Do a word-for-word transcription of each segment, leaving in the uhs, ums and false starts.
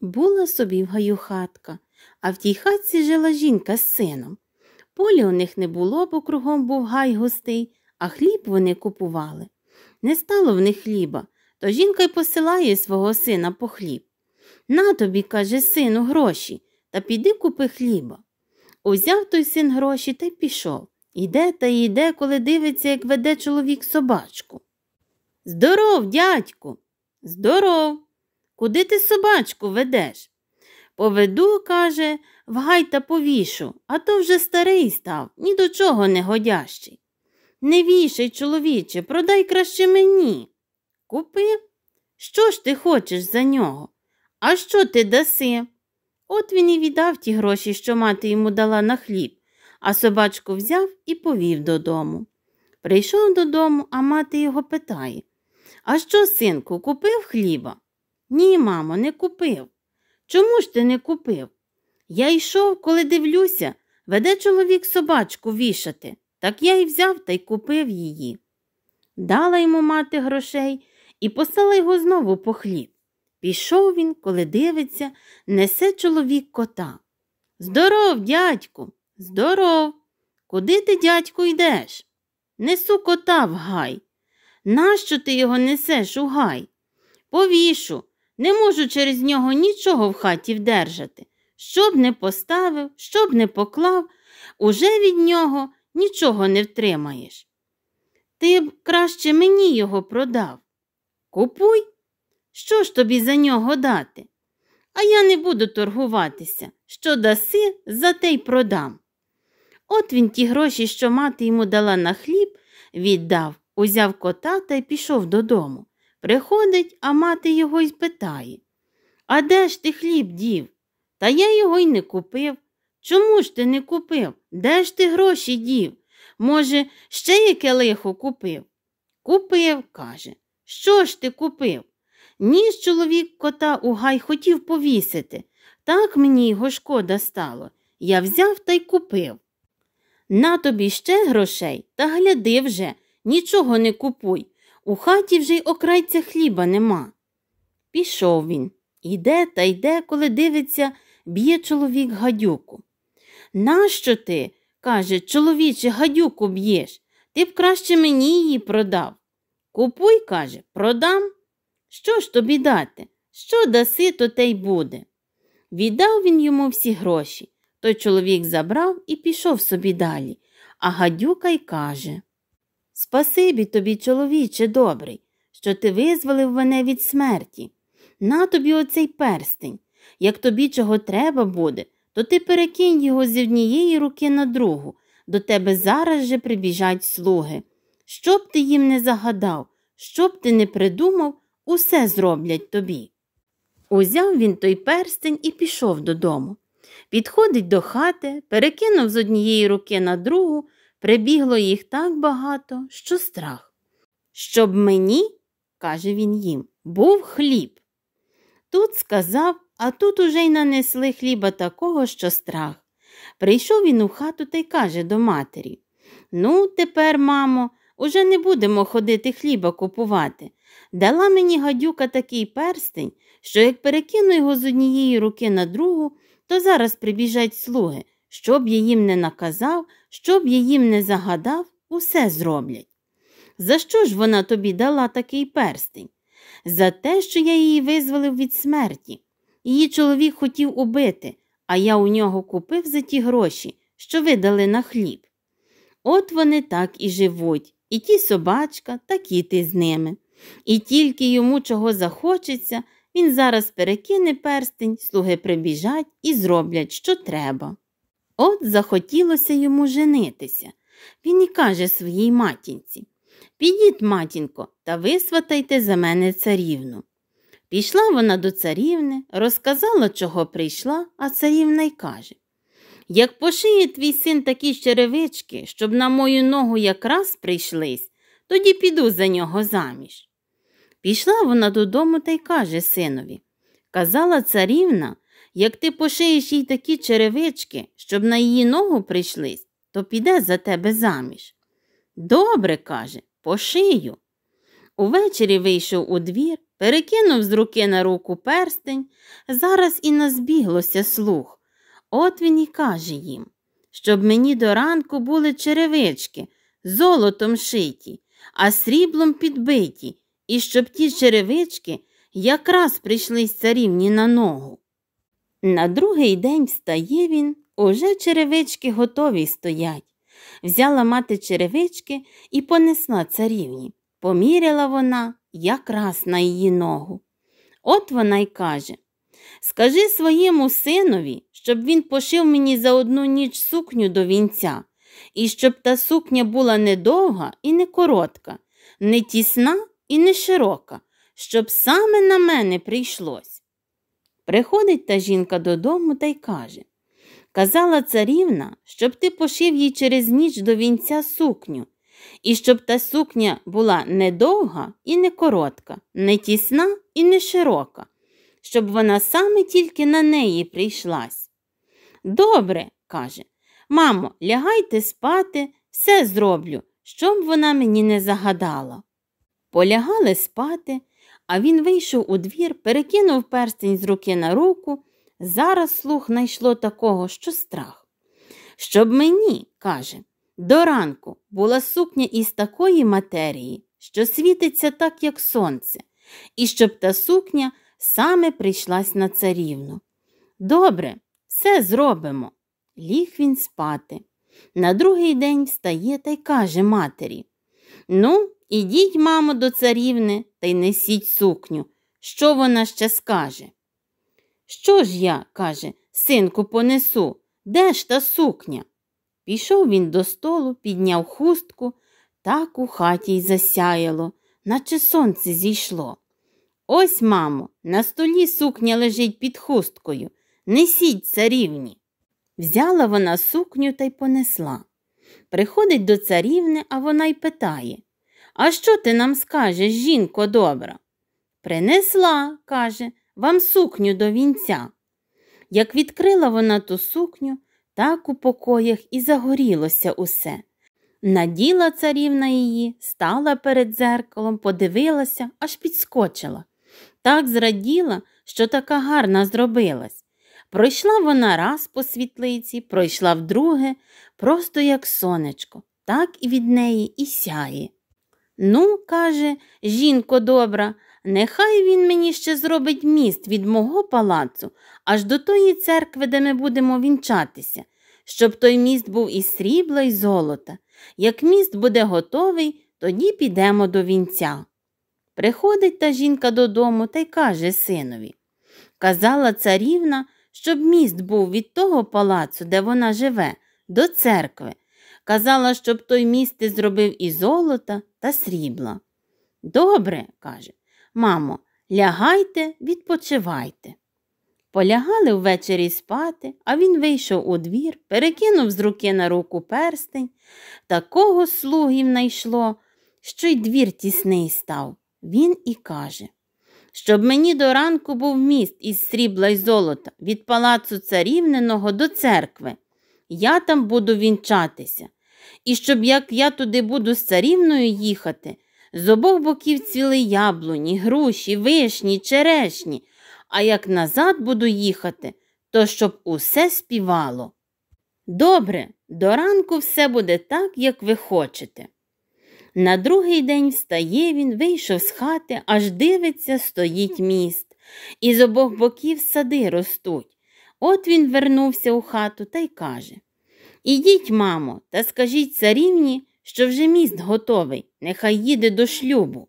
Була собі в гаю хатка, а в тій хатці жила жінка з сином. Поля у них не було, бо кругом був гай густий, а хліб вони купували. Не стало в них хліба, то жінка й посилає свого сина по хліб. На тобі, каже, сину, гроші, та піди купи хліба. Узяв той син гроші та й пішов. Іде та йде, коли дивиться, як веде чоловік собачку. «Здоров, дядьку!» «Здоров! Куди ти собачку ведеш?» «Поведу, каже, в гай та повішу, а то вже старий став, ні до чого не годящий». «Не вішай, чоловіче, продай краще мені». «Купи? Що ж ти хочеш за нього? А що ти даси?» От він і віддав ті гроші, що мати йому дала на хліб, а собачку взяв і повів додому. Прийшов додому, а мати його питає: «А що, синку, купив хліба?» «Ні, мамо, не купив». «Чому ж ти не купив?» «Я йшов, коли дивлюся, веде чоловік собачку вішати, так я й взяв та й купив її». Дала йому мати грошей і послала його знову по хліб. Пішов він, коли дивиться, несе чоловік кота. «Здоров, дядьку!» «Здоров! Куди ти, дядьку, йдеш?» «Несу кота в гай». «Нащо ти його несеш у гай?» «Повішу, не можу через нього нічого в хаті вдержати. Щоб не поставив, щоб не поклав, уже від нього нічого не втримаєш. Ти б краще мені його продав». «Купуй. Що ж тобі за нього дати?» «А я не буду торгуватися. Що даси, за те й продам». От він ті гроші, що мати йому дала на хліб, віддав, узяв кота та й пішов додому. Приходить, а мати його й питає: «А де ж ти хліб дів?» «Та я його й не купив». «Чому ж ти не купив? Де ж ти гроші дів? Може, ще яке лихо купив?» «Купив», каже. «Що ж ти купив?» «Ніж чоловік кота у гай хотів повісити. Так мені його шкода стало. Я взяв та й купив». «На тобі ще грошей, та гляди вже, нічого не купуй. У хаті вже й окрайця хліба нема». Пішов він. Іде та йде, коли дивиться, б'є чоловік гадюку. «Нащо ти, каже, чоловіче, гадюку б'єш? Ти б краще мені її продав». «Купуй, каже, продам». «Що ж тобі дати? Що даси, то те й буде». Віддав він йому всі гроші. Той чоловік забрав і пішов собі далі, а гадюка й каже: «Спасибі тобі, чоловіче добрий, що ти визволив мене від смерті. На тобі оцей перстень. Як тобі чого треба буде, то ти перекинь його з однієї руки на другу. До тебе зараз же прибіжать слуги. Що б ти їм не загадав, що б ти не придумав, усе зроблять тобі». Узяв він той перстень і пішов додому. Підходить до хати, перекинув з однієї руки на другу, прибігло їх так багато, що страх. «Щоб мені, – каже він їм, – був хліб». Тут сказав, а тут уже й нанесли хліба такого, що страх. Прийшов він у хату та й каже до матері: «Ну, тепер, мамо, уже не будемо ходити хліба купувати. Дала мені гадюка такий перстень, що як перекину його з однієї руки на другу, то зараз прибіжать слуги. Щоб я їм не наказав, щоб я їм не загадав, усе зроблять». «За що ж вона тобі дала такий перстень?» «За те, що я її визволив від смерті. Її чоловік хотів убити, а я у нього купив за ті гроші, що видали на хліб». От вони так і живуть, і ті собачка, так і ти з ними. І тільки йому чого захочеться, він зараз перекине перстень, слуги прибіжать і зроблять, що треба. От захотілося йому женитися. Він і каже своїй матінці: «Підіть, матінко, та висватайте за мене царівну». Пішла вона до царівни, розказала, чого прийшла, а царівна й каже: «Як пошиє твій син такі черевички, щоб на мою ногу якраз прийшлись, тоді піду за нього заміж». Пішла вона додому та й каже синові: «Казала царівна, як ти пошиєш їй такі черевички, щоб на її ногу прийшлись, то піде за тебе заміж». «Добре, – каже, – пошию». Увечері вийшов у двір, перекинув з руки на руку перстень, зараз і назбіглося слух. От він і каже їм, щоб мені до ранку були черевички, золотом шиті, а сріблом підбиті, і щоб ті черевички якраз прийшлись царівні на ногу. На другий день встає він, уже черевички готові стоять. Взяла мати черевички і понесла царівні. Поміряла вона якраз на її ногу. От вона й каже: «Скажи своєму синові, щоб він пошив мені за одну ніч сукню до вінця, і щоб та сукня була не довга і не коротка, не тісна і не широка, щоб саме на мене прийшлось». Приходить та жінка додому та й каже: «Казала царівна, щоб ти пошив їй через ніч до вінця сукню, і щоб та сукня була не довга і не коротка, не тісна і не широка, щоб вона саме тільки на неї прийшлась». «Добре», – каже, «мамо, лягайте спати, все зроблю, щоб вона мені не загадала». Полягали спати, а він вийшов у двір, перекинув перстень з руки на руку. Зараз слух найшло такого, що страх. «Щоб мені, – каже, – до ранку була сукня із такої матерії, що світиться так, як сонце, і щоб та сукня саме прийшлась на царівну». «Добре, все зробимо». Ліг він спати. На другий день встає та й каже матері: «Ну, ідіть, мамо, до царівни та й несіть сукню. Що вона ще скаже?» «Що ж я, – каже, – синку, понесу? Де ж та сукня?» Пішов він до столу, підняв хустку, так у хаті й засяяло, наче сонце зійшло. «Ось, мамо, на столі сукня лежить під хусткою. Несіть царівні». Взяла вона сукню та й понесла. Приходить до царівни, а вона й питає: «А що ти нам скажеш, жінко добра?» «Принесла, – каже, – вам сукню до вінця». Як відкрила вона ту сукню, так у покоях і загорілося усе. Наділа царівна її, стала перед дзеркалом, подивилася, аж підскочила. Так зраділа, що така гарна зробилась. Пройшла вона раз по світлиці, пройшла вдруге, просто як сонечко, так і від неї і сяє. «Ну, – каже, – жінко добра, нехай він мені ще зробить міст від мого палацу аж до тої церкви, де ми будемо вінчатися, щоб той міст був із срібла й золота. Як міст буде готовий, тоді підемо до вінця». Приходить та жінка додому та й каже синові: «Казала царівна, щоб міст був від того палацу, де вона живе, до церкви. Казала, щоб той міст ти зробив із золота та срібла». «Добре, – каже, – мамо, лягайте, відпочивайте». Полягали ввечері спати, а він вийшов у двір, перекинув з руки на руку перстень. Такого слугів найшло, що й двір тісний став. Він і каже: «Щоб мені до ранку був міст із срібла й золота від палацу царівниного до церкви. Я там буду вінчатися. І щоб, як я туди буду з царівною їхати, з обох боків цвіли яблуні, груші, вишні, черешні, а як назад буду їхати, то щоб усе співало». «Добре, до ранку все буде так, як ви хочете». На другий день встає він, вийшов з хати, аж дивиться, стоїть міст, і з обох боків сади ростуть. От він вернувся у хату та й каже: «Ідіть, мамо, та скажіть царівні, що вже міст готовий, нехай їде до шлюбу».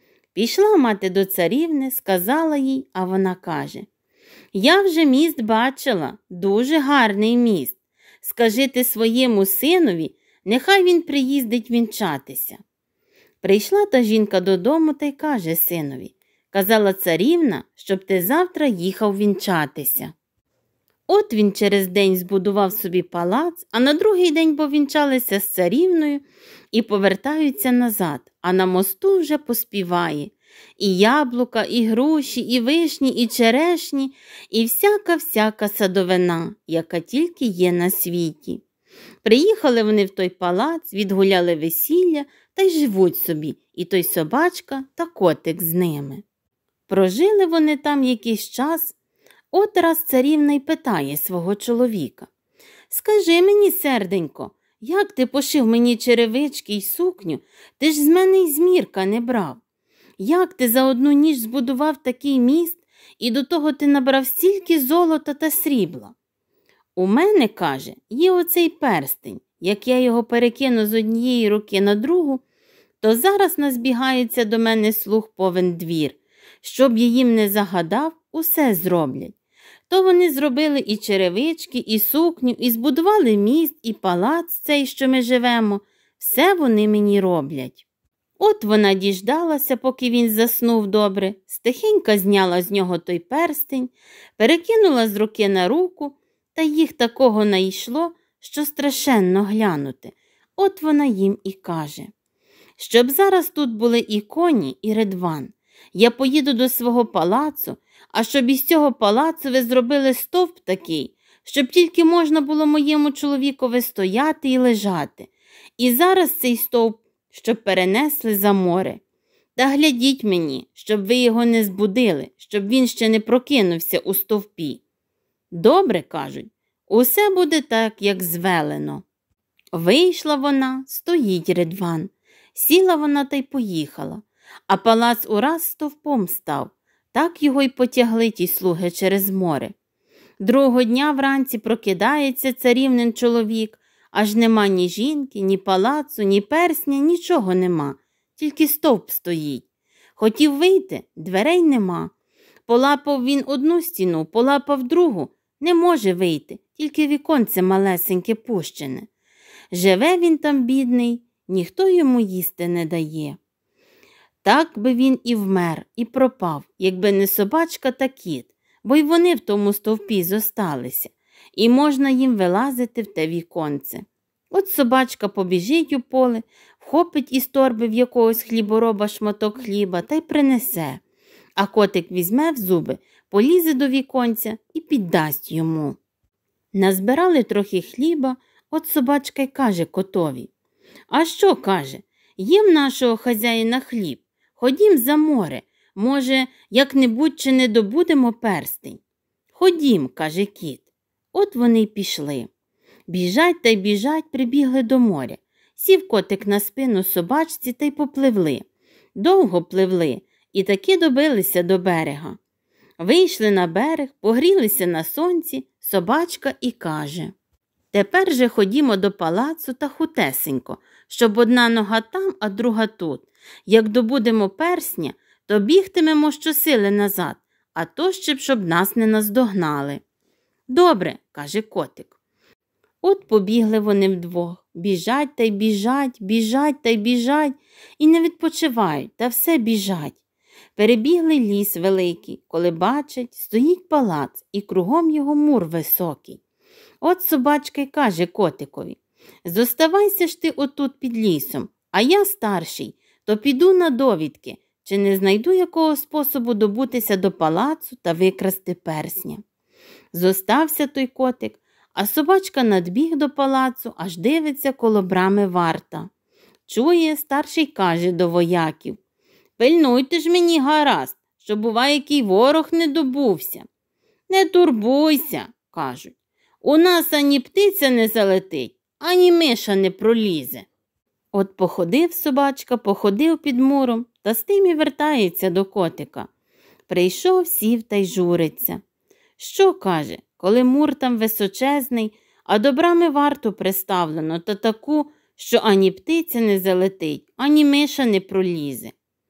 Пішла мати до царівни, сказала їй, а вона каже: «Я вже міст бачила, дуже гарний міст. Скажи ти своєму синові, нехай він приїздить вінчатися». Прийшла та жінка додому та й каже синові: «Казала царівна, щоб ти завтра їхав вінчатися». От він через день збудував собі палац, а на другий день повінчалися з царівною і повертаються назад, а на мосту вже поспіває: і яблука, і груші, і вишні, і черешні, і всяка-всяка садовина, яка тільки є на світі. Приїхали вони в той палац, відгуляли весілля та й живуть собі, і той собачка та котик з ними. Прожили вони там якийсь час. От раз царівна й питає свого чоловіка: «Скажи мені, серденько, як ти пошив мені черевички й сукню? Ти ж з мене й змірка не брав. Як ти за одну ніч збудував такий міст, і до того ти набрав стільки золота та срібла?» «У мене, – каже, – є оцей перстень. Як я його перекину з однієї руки на другу, то зараз назбігається до мене слуг повен двір. Щоб я їм не загадав, усе зроблять. То вони зробили і черевички, і сукню, і збудували міст, і палац цей, що ми живемо. Все вони мені роблять». От вона діждалася, поки він заснув добре, стихенько зняла з нього той перстень, перекинула з руки на руку, та їх такого найшло, що страшенно глянути. От вона їм і каже: «Щоб зараз тут були і коні, і Ридван. Я поїду до свого палацу, а щоб із цього палацу ви зробили стовп такий, щоб тільки можна було моєму чоловікові стояти і лежати. І зараз цей стовп, щоб перенесли за море. Та глядіть мені, щоб ви його не збудили, щоб він ще не прокинувся у стовпі». «Добре, – кажуть, – усе буде так, як звелено». Вийшла вона, стоїть Ридван. Сіла вона та й поїхала, а палац ураз стовпом став. Так його й потягли ті слуги через море. Другого дня вранці прокидається царівнин чоловік, аж нема ні жінки, ні палацу, ні персня, нічого нема, тільки стовп стоїть. Хотів вийти, дверей нема. Полапав він одну стіну, полапав другу, не може вийти, тільки віконце малесеньке пущене. Живе він там, бідний, ніхто йому їсти не дає. Так би він і вмер, і пропав, якби не собачка та кіт, бо й вони в тому стовпі зосталися, і можна їм вилазити в те віконце. От собачка побіжить у поле, вхопить із торби в якогось хлібороба шматок хліба та й принесе, а котик візьме в зуби, полізе до віконця і піддасть йому. Назбирали трохи хліба, от собачка й каже котові: «А що, – каже, – є в нашого хазяїна хліб, ходім за море, може, як-небудь чи не добудемо перстень». «Ходім, – каже кіт». От вони й пішли. Біжать та й біжать, прибігли до моря. Сів котик на спину собачці та й попливли. Довго пливли і таки добилися до берега. Вийшли на берег, погрілися на сонці, собачка і каже: «Тепер же ходімо до палацу та хутесенько, щоб одна нога там, а друга тут. Як добудемо персня, то бігтимемо щосили назад, а то ще б, щоб нас не наздогнали». «Добре, – каже котик». От побігли вони вдвох, біжать та й біжать, біжать та й біжать, і не відпочивають, та все біжать. Перебігли ліс великий, коли бачать, стоїть палац, і кругом його мур високий. От собачка й каже котикові: «Зоставайся ж ти отут під лісом, а я старший, то піду на довідки, чи не знайду якого способу добутися до палацу та викрасти персня». Зостався той котик, а собачка надбіг до палацу, аж дивиться коло брами варта. Чує, старший каже до вояків: «Пильнуйте ж мені гаразд, щоб, буває, який ворог не добувся». «Не турбуйся, – кажуть, – у нас ані птиця не залетить, ані миша не пролізе». От походив собачка, походив під муром, та з тим і вертається до котика. Прийшов, сів та й журиться. «Що, – каже, – коли мур там височезний, а до брами варту приставлено та таку, що ані птиця не залетить, ані миша не пролізе».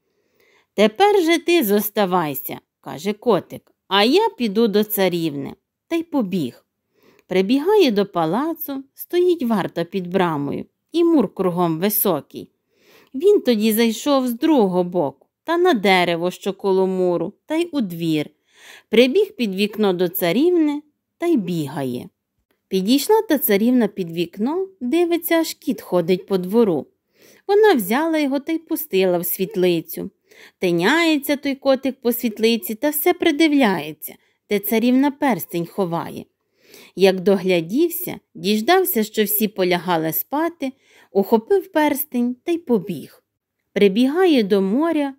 «Тепер же ти зоставайся, – каже котик, – а я піду до царівни». Та й побіг. Прибігає до палацу, стоїть варта під брамою, і мур кругом високий. Він тоді зайшов з другого боку, та на дерево, що коло муру, та й у двір. Прибіг під вікно до царівни та й бігає. Підійшла та царівна під вікно, дивиться, аж кіт ходить по двору. Вона взяла його та й пустила в світлицю. Тиняється той котик по світлиці та все придивляється, де царівна перстень ховає. Як доглядівся, діждався, що всі полягали спати, ухопив перстень та й побіг. Прибігає до моря,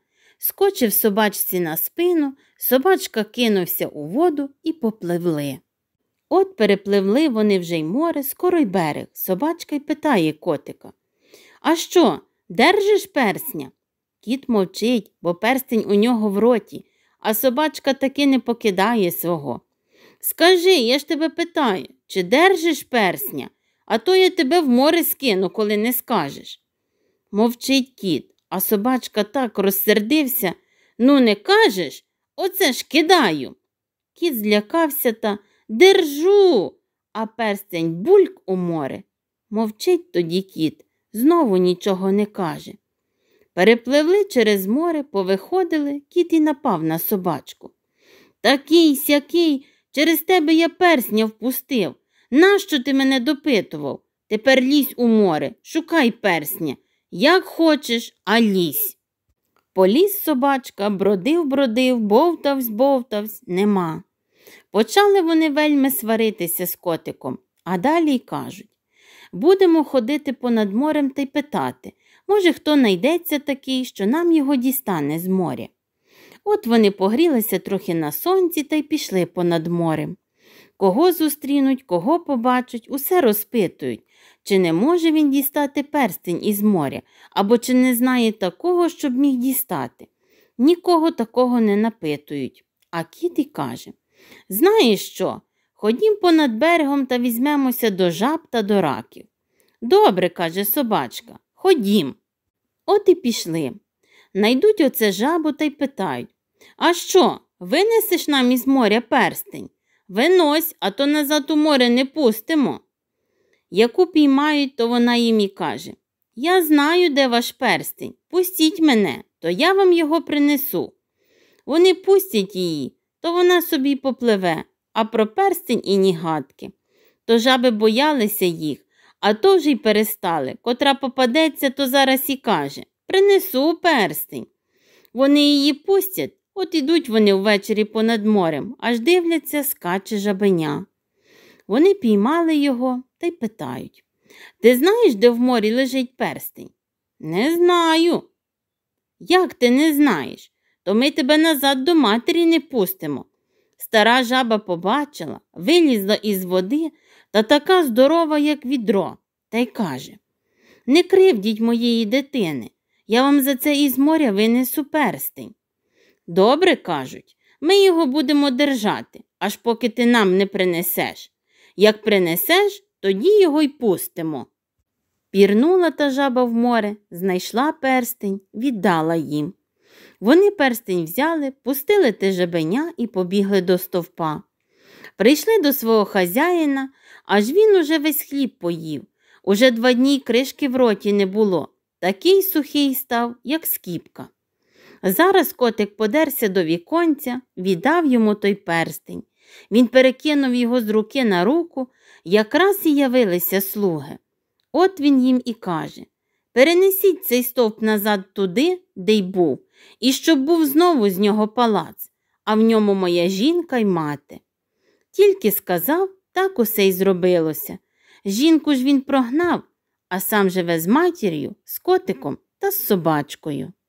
скочив собачці на спину, собачка кинувся у воду і попливли. От перепливли вони вже й море, скоро й берег. Собачка й питає котика: «А що, держиш персня?» Кіт мовчить, бо перстень у нього в роті, а собачка таки не покидає свого. «Скажи, я ж тебе питаю, чи держиш персня? А то я тебе в море скину, коли не скажеш». Мовчить кіт, а собачка так розсердився: «Ну не кажеш? Оце ж кидаю». Кіт злякався та «Держу!» А перстень бульк у море. Мовчить тоді кіт, знову нічого не каже. Перепливли через море, повиходили, кіт і напав на собачку. «Такий сякий, через тебе я персня впустив. Нащо ти мене допитував? Тепер лізь у море, шукай персня. Як хочеш, а лізь». Поліз собачка, бродив-бродив, бовтавсь-бовтавсь, нема. Почали вони вельми сваритися з котиком, а далі й кажуть: «Будемо ходити понад морем та й питати, може, хто найдеться такий, що нам його дістане з моря». От вони погрілися трохи на сонці та й пішли понад морем. Кого зустрінуть, кого побачать, усе розпитують, чи не може він дістати перстень із моря, або чи не знає такого, щоб міг дістати. Нікого такого не напитують. А кіт і каже: «Знаєш що? Ходім понад берегом та візьмемося до жаб та до раків». «Добре», – каже собачка, – «ходім». От і пішли. Найдуть оце жабу та й питають: «А що, винесеш нам із моря перстень? Винось, а то назад у море не пустимо». Яку піймають, то вона їм і каже: «Я знаю, де ваш перстень, пустіть мене, то я вам його принесу». Вони пустять її, то вона собі й попливе, а про перстень і ні гадки. То жаби боялися їх, а то вже й перестали. Котра попадеться, то зараз і каже: «Принесу перстень». Вони її пустять, от ідуть вони ввечері понад морем, аж дивляться, скаче жабеня. Вони піймали його та й питають: «Ти знаєш, де в морі лежить перстень?» «Не знаю». «Як ти не знаєш? То ми тебе назад до матері не пустимо». Стара жаба побачила, вилізла із води та така здорова, як відро, та й каже: «Не кривдіть моєї дитини, я вам за це із моря винесу перстень». «Добре», – кажуть, – «ми його будемо держати, аж поки ти нам не принесеш. Як принесеш, тоді його й пустимо». Пірнула та жаба в море, знайшла перстень, віддала їм. Вони перстень взяли, пустили те жабеня і побігли до стовпа. Прийшли до свого хазяїна, аж він уже весь хліб поїв. Уже два дні кришки в роті не було, такий сухий став, як скіпка. Зараз котик подерся до віконця, віддав йому той перстень. Він перекинув його з руки на руку, якраз і явилися слуги. От він їм і каже: «Перенесіть цей стовп назад туди, де й був, і щоб був знову з нього палац, а в ньому моя жінка й мати». Тільки сказав, так усе й зробилося. Жінку ж він прогнав, а сам живе з матір'ю, з котиком та з собачкою.